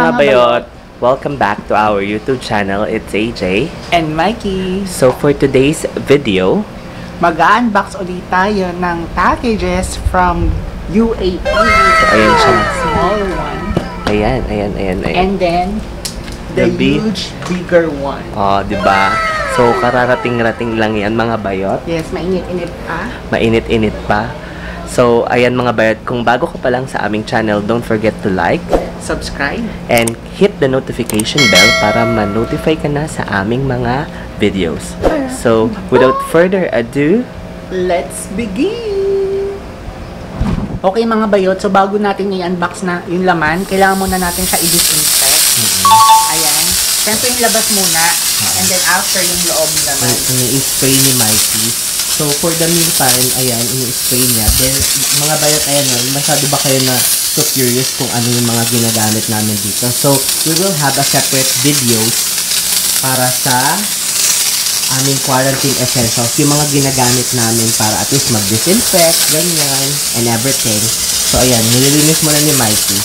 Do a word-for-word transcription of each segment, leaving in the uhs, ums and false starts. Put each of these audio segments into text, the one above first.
mga bayot! Welcome back to our YouTube channel. It's A J and Mikey. So for today's video, mag-unbox ulit tayo ng packages from U A E. So ayan siya. Small one. Ayan, ayan, ayan, ayan. And then, the, The big- huge, bigger one. Oh, di ba? So kararating-rating lang yan mga bayot. Yes, mainit-init pa. Mainit-init pa. So ayan mga bayot, kung bago ka pa lang sa aming channel, don't forget to like Subscribe. and hit the notification bell para ma-notify ka na sa aming mga videos. So without further ado, Let's begin! Okay mga bayot, so bago natin i-unbox na yung laman, kailangan muna natin siya i-disinfect. mm-hmm. Ayan. Siyempre yung labas muna, and then after yung loob naman. ini-spray ni Mikey. So, for the meantime, ayan, ini-spray niya. Then, mga bayot, ayan, masyado ba kayo na so curious kung ano yung mga ginagamit namin dito? So, we will have a separate videos para sa aming quarantine essentials. Yung mga ginagamit namin para at least mag-disinfect, ganyan, and everything. So, ayan, nililinis mo na ni Mikey.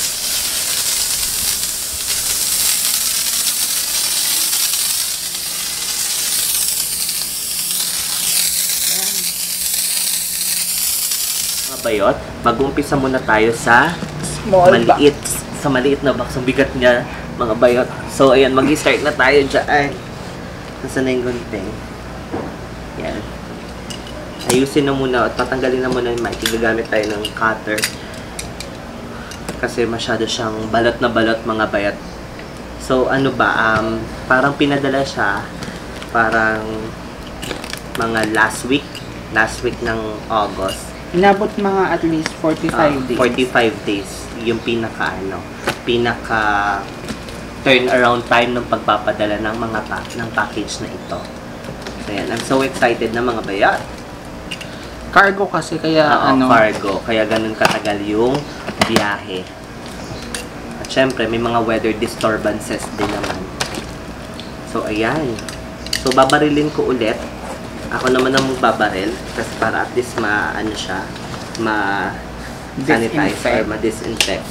Bayot, mag-umpisa muna tayo sa Small maliit, sa maliit na box. Ang bigat niya, mga bayot. So, ayan, mag-start na tayo dyan. Nasaan na yung gunting? Ayan. Ayusin na muna, at tatanggalin na muna yung mic. Gagamit tayo ng cutter. Kasi masyado siyang balot na balot, mga bayot. So, ano ba, um, parang pinadala siya, parang mga last week, last week ng August. Inabot mga at least forty-five uh, days. forty-five days yung pinaka ano, pinaka turnaround time ng pagpapadala ng mga pack ng package na ito. So yan, I'm so excited na mga bayat. Cargo kasi kaya Uh, ano. Cargo, kaya ganun katagal yung biyahe. At syempre may mga weather disturbances din naman. So ayan. So babarilin ko ulit. Ako naman ang magbabaril kasi para at least ma-ano siya, ma-sanitize or ma-disinfect.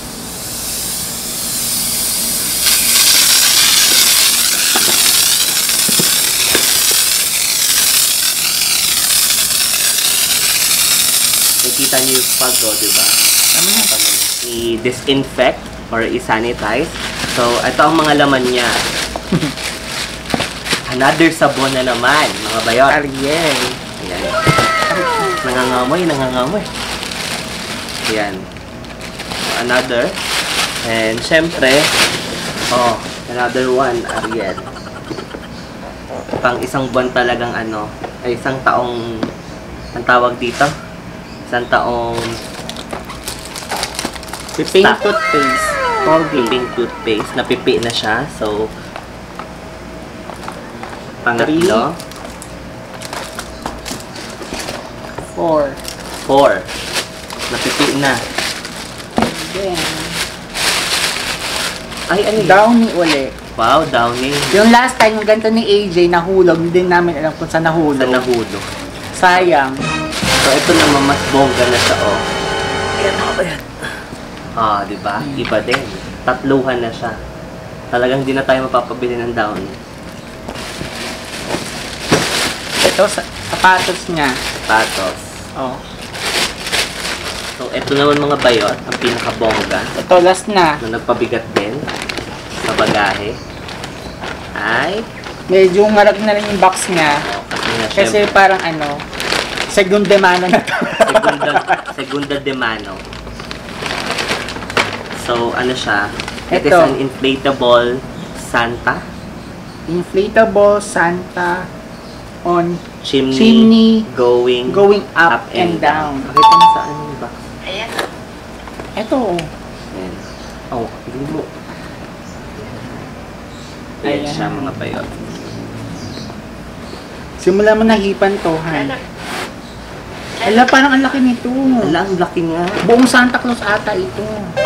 Nakita niyo yung pag ko, di ba? Tama na. I-disinfect or i-sanitize. So, ito ang mga laman niya. Another sabon na naman, mga bayot. Ariel. Ayan. Nangangamoy, nangangamoy. Ayan. Another. And, syempre, oh, another one, Ariel. Pang isang buwan talagang ano, ay isang taong, ang tawag dito, isang taong Pink stock. toothpaste. Colgate. Pink toothpaste. Napipi na siya. So, pangatlo. Four. Four. Napipi na. Then, Ay, ano yun? Downy uli. Wow, Downy. Yung last time, yung ganito ni A J, nahulog. Hindi namin alam kung saan nahulog. Sa nahulog. Sayang. So, ito naman mas bongga na siya, oh. Ayan, mga bayan. Ah, di ba? Iba din. Tatluhan na siya. Talagang hindi na tayo mapapabili ng Downy. Ito, sa- sapatos niya. Patos. Oh. So, ito naman mga bayot, ang pinakabongga. Ito, last na. Na nagpabigat din sa bagahe. Ay, Medyo ngarag na rin yung box niya. oh, kasi nga Kasi syempre, parang ano, segunda mano na to. segunda, segunda de mano. So, ano siya? It is Ito. an inflatable Santa Inflatable Santa on chimney, chimney going, going up, and down. Pakita mo sa ano ba? Ayan. Ito. Ayan. Oh, gulo. Ayan Ayan. siya mga bayot. Simula mo nahipan to, han. Ala, parang ang laki nito. Ala, ang laki nga. Buong Santa Claus ata ito.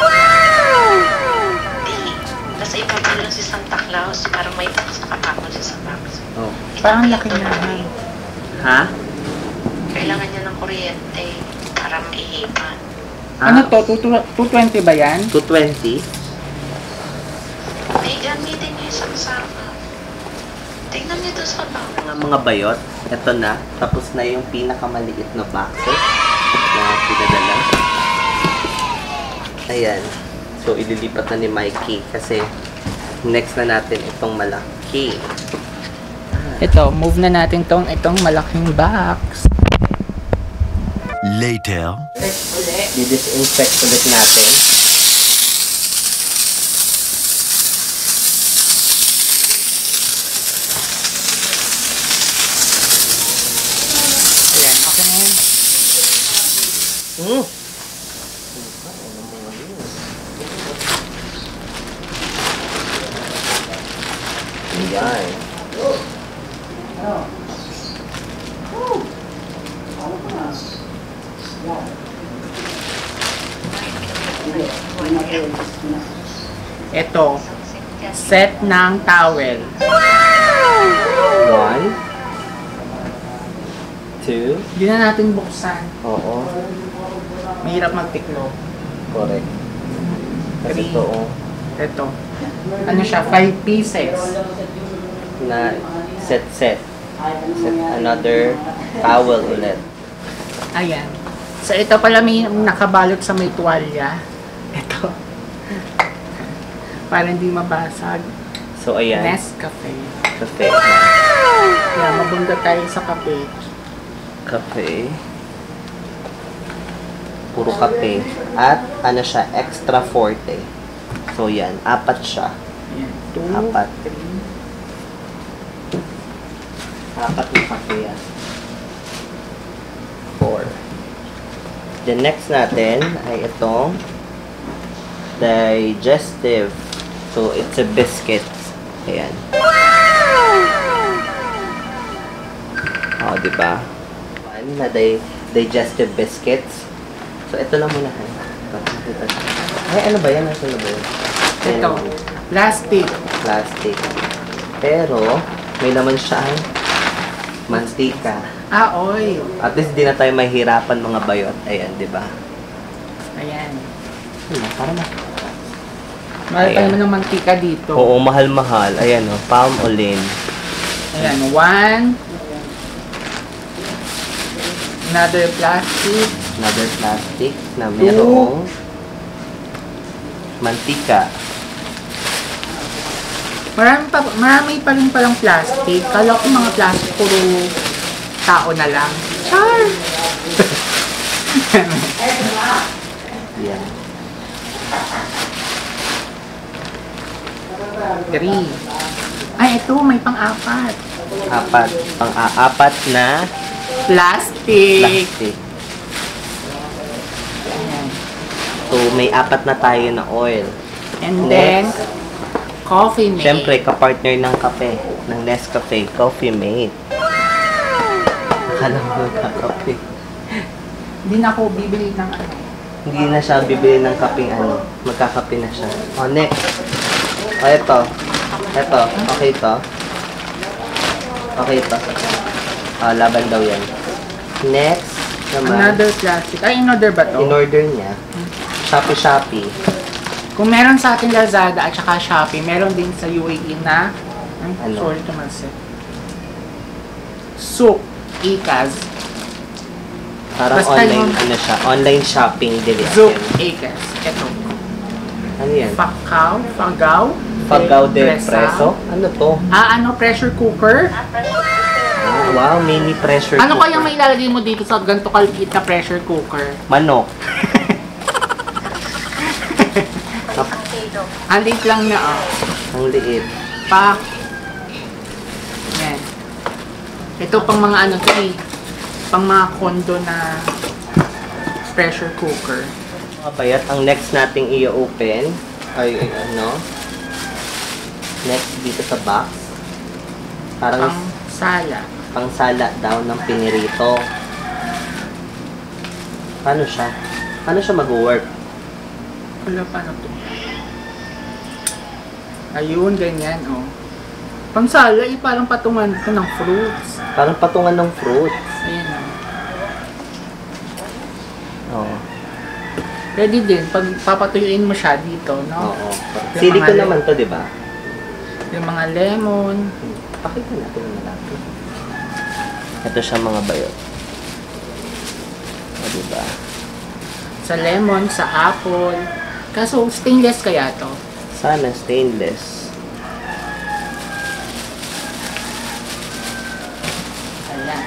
Di. Nasa ibang lang si Santa Claus. Parang may box nakapakot siya sa box. Oh. Parang ang laki niya, han. Ha? Kailangan niya ng kuryente para maihipan. Ah, Ano to? two twenty ba yan? two twenty? Gamitin niyo yung saksakan. Tingnan niyo doon sa bag. Mga mga bayot, ito na. Tapos na yung pinakamaliit na boxes na pinadala. Ayan. So, ililipat na ni Mikey kasi next na natin itong malaki. Ito, move na natin tong itong malaking box. Later. Di-disinfect ulit natin. Ayan, okay na yan. Mm. Ayan. Ito, set ng towel. One. Two. Hindi na natin buksan. Oo. Mahirap magtiklo. Correct. Kasi Three. ito, oh, Ito. Ano siya? Five pieces. na set set. Set another towel ulit. Ayan. So, ito pala may nakabalot sa may tuwalya. Ito. Para hindi mabasag. So, ayan. Nescafe. Cafe. Kaya mabunda tayo sa kape. Cafe. Puro kape. At ano siya, extra forte. So, yan. Apat siya. Ayan. Two, Apat. three. Apat na kape yan. Four. The next natin ay itong digestive. So, it's a biscuit. Ayan. Oh, di ba? One na di digestive biscuits. So, ito lang muna. Ay, ano ba yan? Nasa ba yun? Ito. Plastic. Plastic. Pero, may laman siya ang mantika. Ah, oy. At least di na tayo mahirapan mga bayot. Ayan, di ba? Ayan. Wala, para na. Mahal pa Ayan. naman ng mantika dito. Oo, mahal-mahal. Ayan, o. Palm oil. Ayan. One. Another plastic. Another plastic na mayroong mantika. Marami pa, marami pa rin palang plastic. Kala ko mga plastic puro tao na lang. Char! Ayan. Three. Ay, ito. May pang-apat. Apat. Pang-aapat na Plastic. plastic. So, may apat na tayo na oil. And then, Next. coffee mate. Siyempre, kapartner ng kape. Ng Nescafe, Coffee Mate. Akala mo kakape. Hindi na ako bibili ng ano. Hindi na siya bibili ng kaping ano. Magkakape na siya. O, next. O, ito. Ito. Okay ito. Okay ito. O, laban daw yan. Next naman. Another plastic. Ay, another ba to? In-order niya. Shopee Shopee. Kung meron sa ating Lazada at saka Shopee, meron din sa U A E na ay, Ano? sorry to myself. Soup. Icaz. Parang Basta online, yung- ano siya, online shopping Soup. delivery. Icaz. Ito. Ano yan? Pakaw. Pagaw. Pagaw de Presa. preso? Ano to? Ah, ano? Pressure cooker? Ah, wow, mini pressure Ano cooker. kaya may ilalagay mo dito sa ganito kaliit na pressure cooker? Manok. Ang liit lang na, oh. Ang liit. Pa. Yan. Ito pang mga ano to eh. Pang mga kondo na pressure cooker. Mga bayat, ang next nating i-open ay ay, ano? Next dito sa box. Parang Pang sala. pangsala daw ng pinirito. Paano siya? Paano siya mag-work? Wala pa na to. Ayun, ganyan, oh. Pang sala, eh, parang patungan ko ng fruits. Parang patungan ng fruit. Ayan, oh. Oo. Pwede din, pag papatuyuin mo siya dito, no? Oo. Yung Silicone mga- naman to, di ba? Yung mga lemon. Pakita natin yung malaki. Ito siya mga bayot. O, diba? Sa lemon, sa apple. Kaso, stainless kaya to? Sana stainless. Ayan.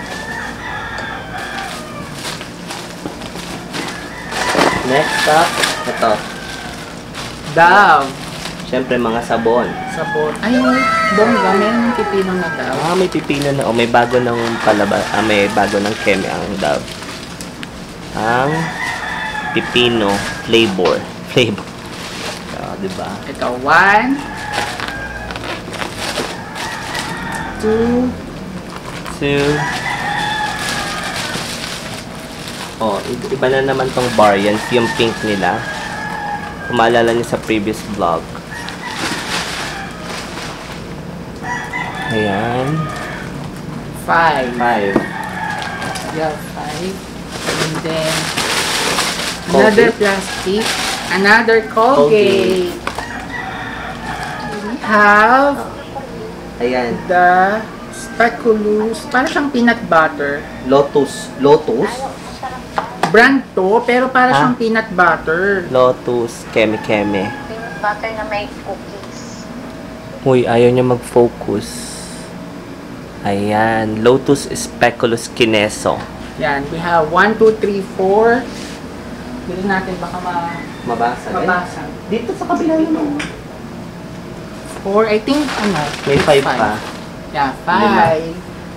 Next up, ito. Dove. Siyempre, mga sabon. Sabon. Ay, bongga. Meron pipino na daw. Ah, may pipino na. O, may bago ng palaba. Ah, may bago ng keme ang Dove. Ang pipino flavor. Flavor. O, diba? Ito, one. Two. Two. Oh, i- iba na naman tong variant. Yung pink nila. Kung maalala niyo sa previous vlog. Ayan. Five. Five. Yeah, five. And then, another Colgate. plastic. Another Colgate. We have Ayan. the speculoos. Para siyang peanut butter. Lotus. Lotus? Brand to, pero para Ah? siyang peanut butter. Lotus. Keme-keme. Peanut butter na may cookies. Uy, ayaw niya mag-focus. Ayan. Lotus Speculus Kineso. Yan, we have one, two, three, four. Dito natin baka ma Mabasa. mabasa. Dito sa kabila yun. Four, I think, ano? May five pa. Yeah, five.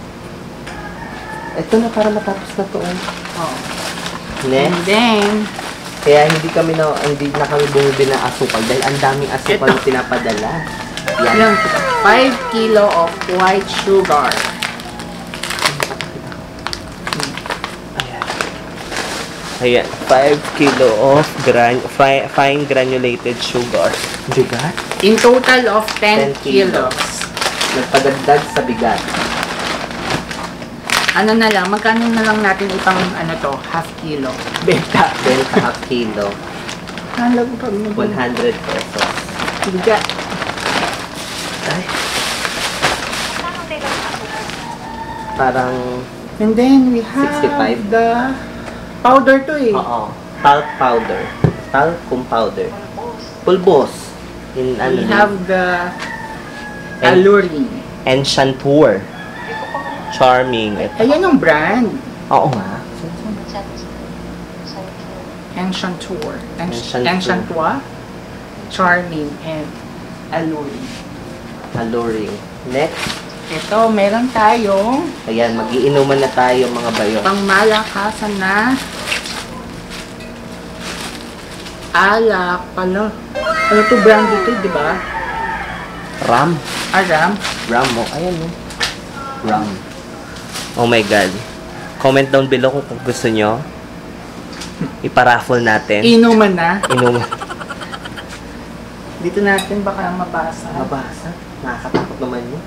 Ito na para matapos na to. eh. Oh. And Next. then, Kaya hindi kami na hindi na kami bumibili ng asukal dahil ang daming asukal Ito. na pinapadala. Yan. yung five kilo of white sugar. Ayan, five kilo of gran fi fine granulated sugar. Diba? In total of ten, ten kilos. kilos. Nagpadagdag sa bigat. Ano na lang, magkano na lang natin ipang ano to, half kilo. Benta. Benta half kilo. Halag pa one hundred pesos. Bigat. Ay, Saan ang dito na parang, And then we have sixty-five. the powder to eh. oo, talc powder. Talcum powder. Pulbos. In ano We din? have the And- Allurine. Enchanteur. Charming. Ito. Ayan yung brand. Oo nga. Enchanteur. Ench- Enchanteur. Enchanteur. Charming and Allurine. Alluring. Next. Ito, meron tayong Ayan, magiinuman na tayo mga bayo. pangmalakasan na alak pala. Ano to brand ito, di ba? Ram. Aram. Ram mo. Ayan o. Ram. Oh my God. Comment down below kung gusto nyo. Iparaffle natin. Inuman na. Inuman. Dito natin baka mabasa. Mabasa. Nakakatakot naman yun.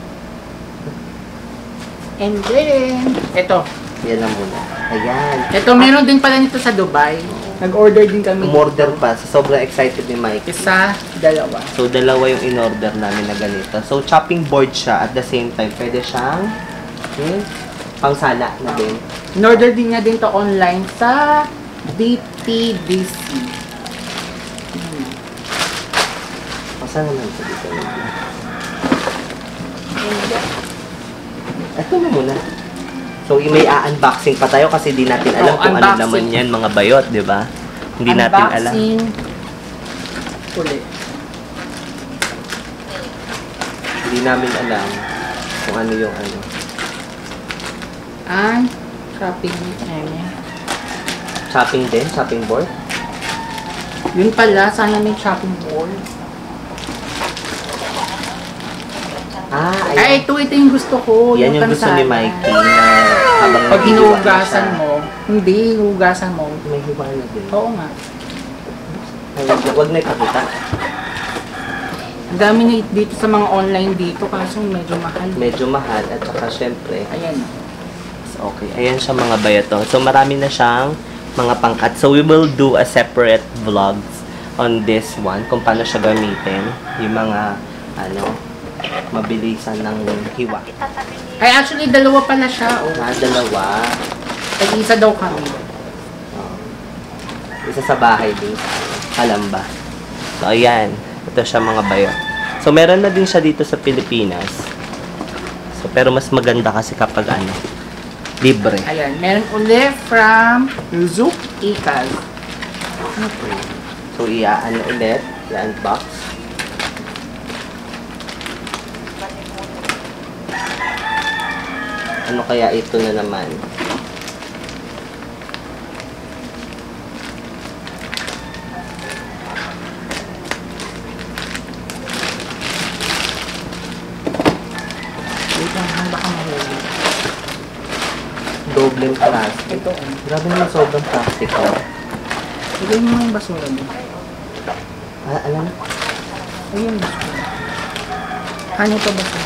And then, ito. Yan lang muna. Ayan. Ito, meron din pala nito sa Dubai. Nag-order din kami. Umorder pa. So, sobrang excited ni Mike. Isa, dalawa. So, dalawa yung in-order namin na ganito. So, chopping board siya at the same time. Pwede siyang hmm, pangsala na din. In-order din niya din to online sa D T D C. Hmm. Masa naman ito dito? And, Ito na muna. So, yung may a-unboxing pa tayo kasi di natin alam Oh, kung ano unboxing. naman yan, mga bayot, di ba? Hindi natin alam. unboxing. Ulit. Hindi namin alam kung ano yung ano. Ang shopping area. Chopping din? Chopping board? Yun pala, sana may shopping board. Ah, Ay, ayan. ito, ito yung gusto ko. Yan yung gusto ni pansala. Mikey na habang Pag naghihiwa na hinugasan siya. mo, hindi, hinugasan mo. May hiwa na din. Oo nga. Ay, wag, wag na ipakita. Ang dami na dito sa mga online dito, kaso medyo mahal. Medyo mahal at saka syempre, Ayan. okay. Ayan siya mga bayato. So, marami na siyang mga pangkat. So, we will do a separate vlogs on this one kung paano siya gamitin. Yung mga, ano, mabilisan ng hiwa. Itatabi niya. Ay, actually, dalawa pala siya. Oh. Ah, dalawa. Ay, isa daw kami. Oh. Isa sa bahay din. Kalamba. So, ayan. Ito siya mga bayot. So, meron na din siya dito sa Pilipinas. So, pero mas maganda kasi kapag ano, libre. Ayan, meron ulit from Zook Ikaz. Ano po? So, iyaan ulit. I-unbox. Ano kaya ito na naman? Wait lang, baka mahuli. Dobleng plastic. Ito, oh. Grabe naman sobrang plastic ko. Ilagay mo yung basura mo. Ah, alam mo? Ayun, basura. Ano ito basura?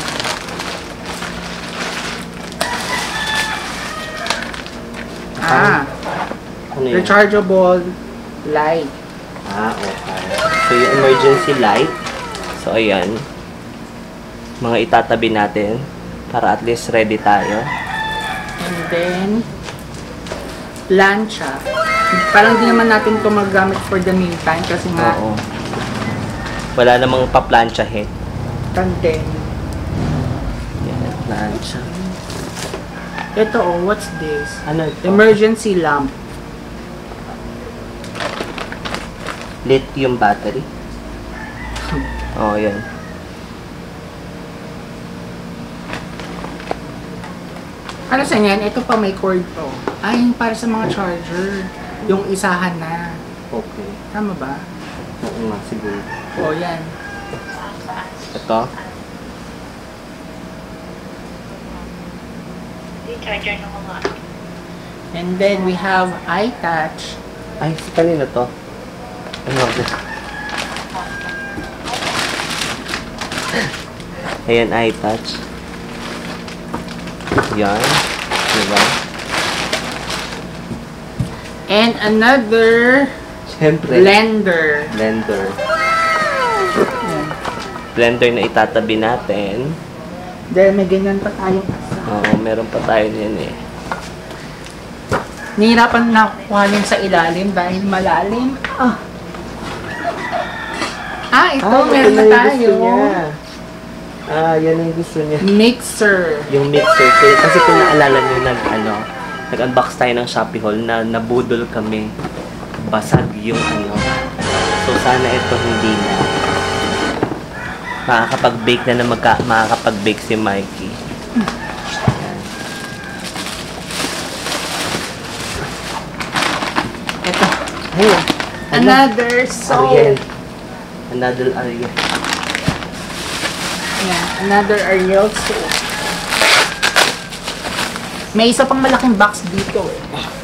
Ah, Ano yun? rechargeable light. Ah, okay. So, yung emergency light. So, ayan. Mga itatabi natin para at least ready tayo. And then, plancha. Parang di naman natin ito magamit for the meantime kasi nga, Oo. Wala namang paplansyahin. tanden. Yan, plansya. Ito, oh, what's this? Ano ito? Emergency lamp. Lithium battery. Oh, yan. Ano sa yan? Ito pa may cord to. Ay, yung para sa mga charger. Yung isahan na. Okay. Tama ba? Oo nga, siguro. O, yan. Ito. Yung charger ng mga ano. And then, we have iTouch. Ay, si kanina to. Ano ba? Ayan, iTouch. Yan. Diba? And another Siyempre. blender. Blender. Yan. Blender na itatabi natin. Dahil may ganyan pa tayong asa. Oo, meron pa tayo niyan eh. Nahirapan na kuhanin sa ilalim dahil malalim. Ah, ah ito, Ah, meron ito na yung tayo. gusto niya. Ah, yan ang gusto niya. Mixer. Yung mixer. Kasi, kasi kung naalala nyo, nag, ano, nag-unbox tayo ng Shopee Haul na nabudol kami. Basag yung ano. So, sana ito hindi na. Makakapag-bake na na magka, makakapag-bake si Mikey. Ayan. Ito. Ayun. Another soap. Ariel. Another Ariel. Yan, another Ariel soap. May isa pang malaking box dito eh.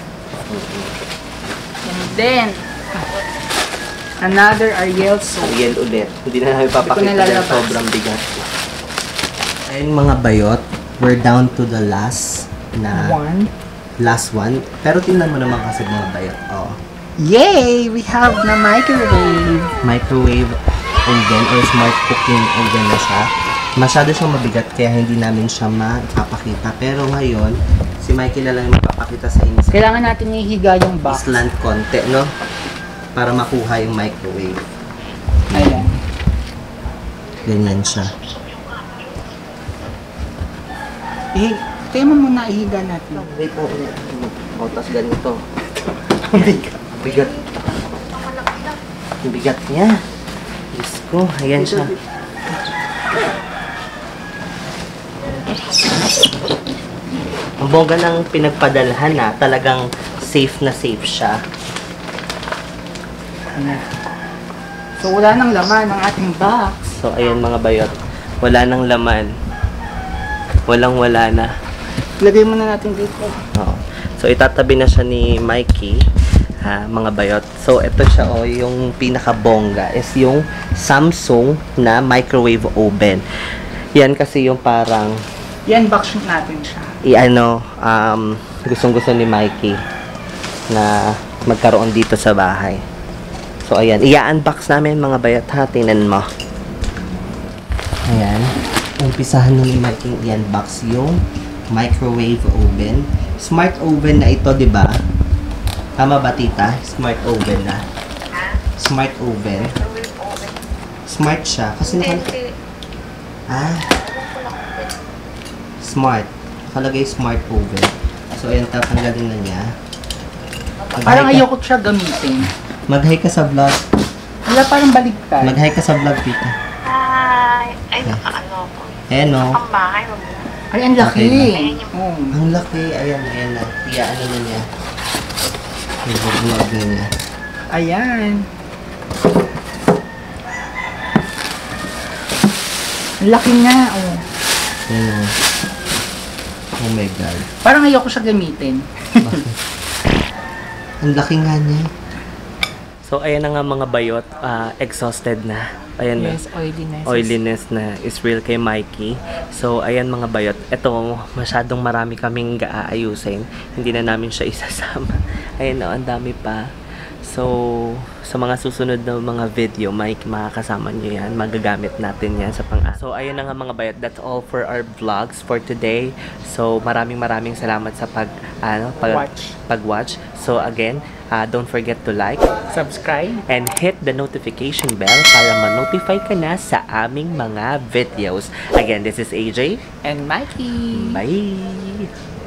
And then, another Ariel soap. Ariel ulit. Hindi na namin Hindi ko papakita na dahil lalabas. sobrang bigat. Ayun mga bayot, we're down to the last na One. last one. Pero tingnan mo naman kasi mga bayot. Oh. Yay! We have na microwave. Microwave oven or smart cooking oven na siya. Masyado siyang mabigat kaya hindi namin siya mapapakita. Pero ngayon, si Mikey na lang yung mapapakita sa inyo. Kailangan natin ihiga yung box. Island konti, no? Para makuha yung microwave. Ayan. Ganyan siya. Eh, kaya mo muna ihiga natin. Wait po. O, tas ganito. Ang bigat. Bigat. Ang bigat niya. Diyos ko, ayan siya. Ang bongga ng pinagpadalhan na, talagang safe na safe siya. Ayan. So, wala nang laman ng ating box. So, ayan mga bayot. Wala nang laman. Walang wala na. Lagay muna natin dito. Oo. So, itatabi na siya ni Mikey. Ha, mga bayot. So, ito siya, oh, yung pinaka-bongga is yung Samsung na microwave oven. Yan kasi yung parang Yan, box natin siya. i-ano, um, gustong-gusto ni Mikey na magkaroon dito sa bahay. So, ayan. I-unbox namin mga bayot, ha. Tingnan mo. Ayan. umpisahan nung i-marking i-unbox yung microwave oven. Smart oven na ito, di ba? Tama ba, tita? Smart oven na. Smart oven. Smart siya. Kasi naka... Ah. Smart. Nakalagay smart oven. So, ayan, tatanggalin na niya. Parang Mag-hi ka- ayoko siya gamitin. Mag-hi ka sa vlog. Wala, parang baligtad. Mag-hi ka sa vlog, tita. Ay, ay, nakaano ko. Ayan, no? Ang bahay, wag mo. Ay, ang laki. Okay na. Oh. Ang laki. Ayan, ayan na. Iya, ano na niya. Nag-vlog na niya. Ayan. Ang laki nga, oh. Ayan, oh. Oh my God. Parang ayoko siya gamitin. Ang laki nga niya. So, ayan na nga mga bayot, ah, exhausted na. Ayan Yes, oiliness. na. Oiliness na is real kay Mikey. So, ayan mga bayot. Ito, masyadong marami kaming gaayusin. Hindi na namin siya isasama. Ayan na, ang dami pa. So, sa mga susunod na mga video, Mike, makakasama nyo yan. Magagamit natin yan sa pang So, ayun na nga mga bayot. That's all for our vlogs for today. So, maraming maraming salamat sa pag, ano, pag, Watch. pag-watch. So, again, uh, don't forget to like Subscribe. and hit the notification bell para ma-notify ka na sa aming mga videos. Again, this is A J. And Mikey. Bye!